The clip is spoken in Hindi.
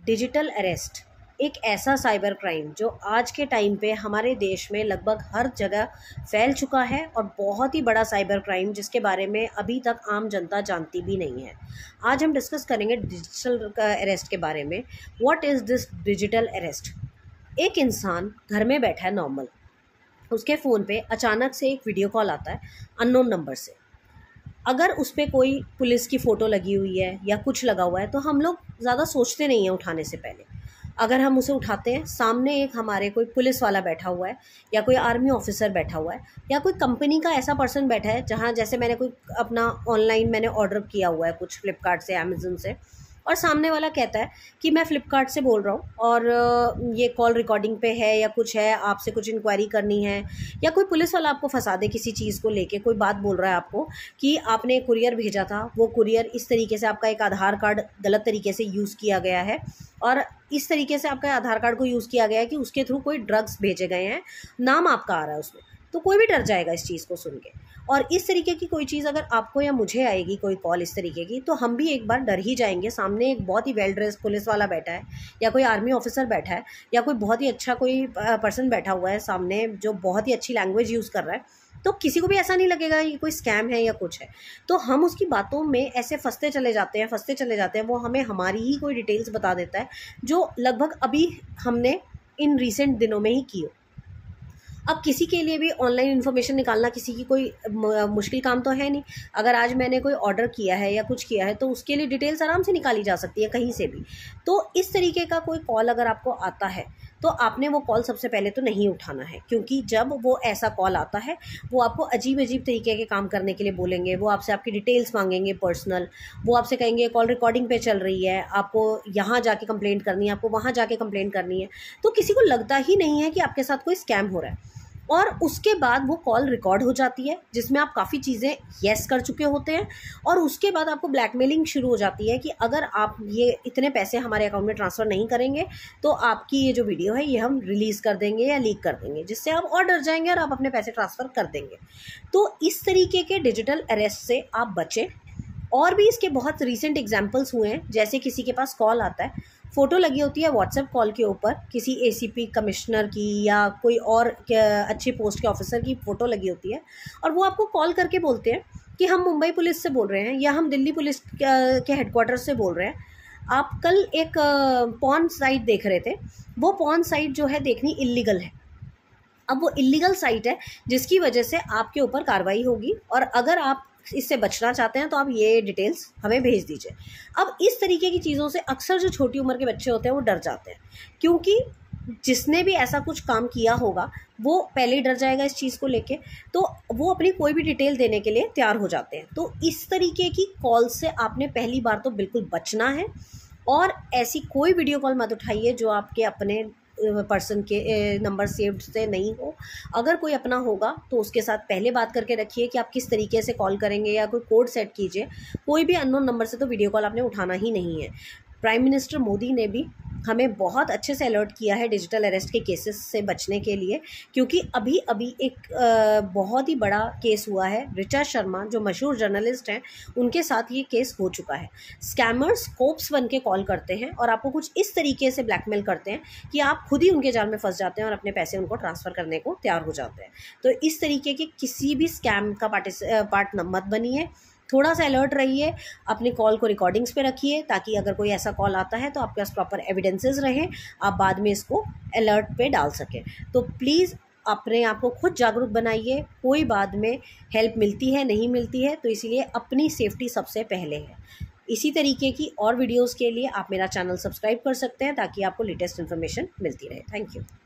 डिजिटल अरेस्ट एक ऐसा साइबर क्राइम जो आज के टाइम पे हमारे देश में लगभग हर जगह फैल चुका है और बहुत ही बड़ा साइबर क्राइम जिसके बारे में अभी तक आम जनता जानती भी नहीं है। आज हम डिस्कस करेंगे डिजिटल अरेस्ट के बारे में। What is this digital arrest? एक इंसान घर में बैठा है नॉर्मल, उसके फ़ोन पे अचानक से एक वीडियो कॉल आता है अननोन नंबर से। अगर उस पर कोई पुलिस की फ़ोटो लगी हुई है या कुछ लगा हुआ है तो हम लोग ज़्यादा सोचते नहीं हैं उठाने से पहले। अगर हम उसे उठाते हैं, सामने एक हमारे कोई पुलिस वाला बैठा हुआ है या कोई आर्मी ऑफिसर बैठा हुआ है या कोई कंपनी का ऐसा पर्सन बैठा है जहाँ जैसे मैंने कोई अपना ऑनलाइन मैंने ऑर्डर किया हुआ है कुछ फ्लिपकार्ट से, अमेज़न से, और सामने वाला कहता है कि मैं फ़्लिपकार्ट से बोल रहा हूँ और ये कॉल रिकॉर्डिंग पे है या कुछ है, आपसे कुछ इंक्वायरी करनी है, या कोई पुलिस वाला आपको फंसा दे किसी चीज़ को लेके, कोई बात बोल रहा है आपको कि आपने एक कुरियर भेजा था, वो कुरियर इस तरीके से आपका एक आधार कार्ड गलत तरीके से यूज़ किया गया है और इस तरीके से आपका आधार कार्ड को यूज़ किया गया है कि उसके थ्रू कोई ड्रग्स भेजे गए हैं, नाम आपका आ रहा है उसमें। तो कोई भी डर जाएगा इस चीज़ को सुन के। और इस तरीके की कोई चीज़ अगर आपको या मुझे आएगी, कोई कॉल इस तरीके की, तो हम भी एक बार डर ही जाएंगे। सामने एक बहुत ही वेल ड्रेस पुलिस वाला बैठा है या कोई आर्मी ऑफिसर बैठा है या कोई बहुत ही अच्छा कोई पर्सन बैठा हुआ है सामने जो बहुत ही अच्छी लैंग्वेज यूज़ कर रहा है, तो किसी को भी ऐसा नहीं लगेगा कि कोई स्कैम है या कुछ है। तो हम उसकी बातों में ऐसे फंसते चले जाते हैं। वो हमें हमारी ही कोई डिटेल्स बता देता है जो लगभग अभी हमने इन रिसेंट दिनों में ही की हो। अब किसी के लिए भी ऑनलाइन इन्फॉर्मेशन निकालना किसी की कोई मुश्किल काम तो है नहीं। अगर आज मैंने कोई ऑर्डर किया है या कुछ किया है तो उसके लिए डिटेल्स आराम से निकाली जा सकती है कहीं से भी। तो इस तरीके का कोई कॉल अगर आपको आता है तो आपने वो कॉल सबसे पहले तो नहीं उठाना है, क्योंकि जब वो ऐसा कॉल आता है वो आपको अजीब अजीब तरीके के काम करने के लिए बोलेंगे। वो आपसे आपकी डिटेल्स मांगेंगे पर्सनल, वो आपसे कहेंगे कॉल रिकॉर्डिंग पे चल रही है, आपको यहाँ जाके कंप्लेंट करनी है, आपको वहाँ जाके कंप्लेंट करनी है। तो किसी को लगता ही नहीं है कि आपके साथ कोई स्कैम हो रहा है। और उसके बाद वो कॉल रिकॉर्ड हो जाती है जिसमें आप काफ़ी चीज़ें येस कर चुके होते हैं और उसके बाद आपको ब्लैकमेलिंग शुरू हो जाती है कि अगर आप ये इतने पैसे हमारे अकाउंट में ट्रांसफ़र नहीं करेंगे तो आपकी ये जो वीडियो है ये हम रिलीज़ कर देंगे या लीक कर देंगे, जिससे आप और डर जाएंगे और आप अपने पैसे ट्रांसफ़र कर देंगे। तो इस तरीके के डिजिटल अरेस्ट से आप बचें। और भी इसके बहुत रीसेंट एग्जाम्पल्स हुए हैं, जैसे किसी के पास कॉल आता है, फ़ोटो लगी होती है व्हाट्सएप कॉल के ऊपर किसी एसीपी कमिश्नर की या कोई और अच्छी पोस्ट के ऑफिसर की फ़ोटो लगी होती है और वो आपको कॉल करके बोलते हैं कि हम मुंबई पुलिस से बोल रहे हैं या हम दिल्ली पुलिस के हेडक्वार्टर से बोल रहे हैं। आप कल एक पॉर्न साइट देख रहे थे, वो पॉर्न साइट जो है देखनी इल्लीगल है। अब वो इल्लीगल साइट है जिसकी वजह से आपके ऊपर कार्रवाई होगी और अगर आप इससे बचना चाहते हैं तो आप ये डिटेल्स हमें भेज दीजिए। अब इस तरीके की चीज़ों से अक्सर जो छोटी उम्र के बच्चे होते हैं वो डर जाते हैं, क्योंकि जिसने भी ऐसा कुछ काम किया होगा वो पहले ही डर जाएगा इस चीज़ को लेके, तो वो अपनी कोई भी डिटेल देने के लिए तैयार हो जाते हैं। तो इस तरीके की कॉल से आपने पहली बार तो बिल्कुल बचना है और ऐसी कोई वीडियो कॉल मत उठाइए जो आपके अपने पर्सन के नंबर सेव्ड से नहीं हो। अगर कोई अपना होगा तो उसके साथ पहले बात करके रखिए कि आप किस तरीके से कॉल करेंगे या कोई कोड सेट कीजिए। कोई भी अननोन नंबर से तो वीडियो कॉल आपने उठाना ही नहीं है। प्राइम मिनिस्टर मोदी ने भी हमें बहुत अच्छे से अलर्ट किया है डिजिटल अरेस्ट के केसेस से बचने के लिए, क्योंकि अभी अभी एक बहुत ही बड़ा केस हुआ है। ऋचा शर्मा जो मशहूर जर्नलिस्ट हैं उनके साथ ये केस हो चुका है। स्कैमर्स कोप्स बन के कॉल करते हैं और आपको कुछ इस तरीके से ब्लैकमेल करते हैं कि आप खुद ही उनके जाल में फंस जाते हैं और अपने पैसे उनको ट्रांसफ़र करने को तैयार हो जाते हैं। तो इस तरीके के किसी भी स्कैम का पार्ट मत बनिए। थोड़ा सा अलर्ट रहिए, अपनी कॉल को रिकॉर्डिंग्स पे रखिए ताकि अगर कोई ऐसा कॉल आता है तो आपके पास प्रॉपर एविडेंसेस रहें, आप बाद में इसको अलर्ट पे डाल सकें। तो प्लीज़ अपने आप को खुद जागरूक बनाइए। कोई बाद में हेल्प मिलती है नहीं मिलती है, तो इसीलिए अपनी सेफ्टी सबसे पहले है। इसी तरीके की और वीडियोज़ के लिए आप मेरा चैनल सब्सक्राइब कर सकते हैं ताकि आपको लेटेस्ट इन्फॉर्मेशन मिलती रहे। Thank you.